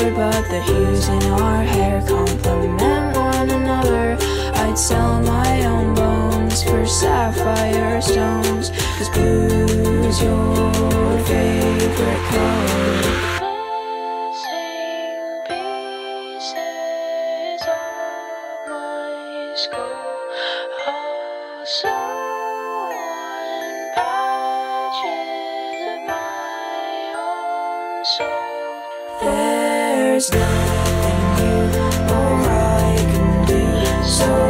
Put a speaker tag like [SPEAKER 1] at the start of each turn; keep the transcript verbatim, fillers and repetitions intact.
[SPEAKER 1] color, but the hues in our hair complement one another. I'd sell my own bones for sapphire stones, 'cause blue's your favorite color. Missing pieces of my skull, also patches of my own soul. There's nothing you or I can do, so